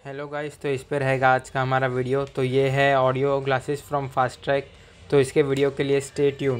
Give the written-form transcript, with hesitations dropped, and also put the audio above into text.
Hello guys, तो इस पर रहेगा आज का हमारा वीडियो। तो ये है audio glasses from Fastrack. तो इसके वीडियो के लिए स्टे ट्यून।